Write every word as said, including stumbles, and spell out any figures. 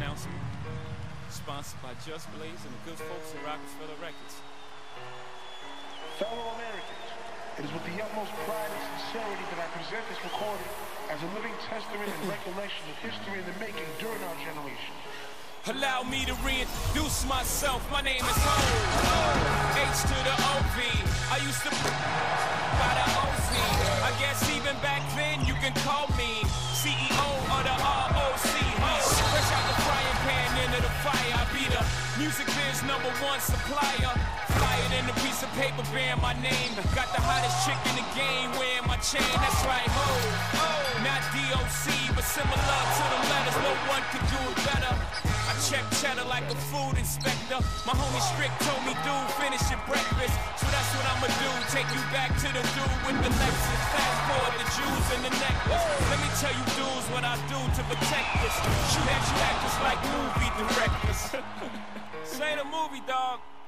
announcement, sponsored by Just Blaze and the good folks at Rockefeller Records. Fellow Americans, it is with the utmost pride and sincerity that I present this recording as a living testament and recollection of history in the making during our generation. Allow me to reintroduce myself. My name is Ho, H to the O V. I used to by the O Z. I guess even back then you can call me C E O of the R O C. Fresh out the frying pan into the fire. I be the music biz number one supplier. Fly it in a piece of paper bearing my name. Got the hottest chick in the game wearing my chain. That's right, Ho. Not D O C, but similar to the letters. No one could do it better. I check cheddar like a food inspector. My homie Strick told me, dude, finish your breakfast. So that's what I'ma do. Take you back to the dude with the Lexus. Fast forward the Jews and the necklace. Let me tell you dudes what I do to protect this. Shoot at you actors like movie directors. This ain't a movie, dog.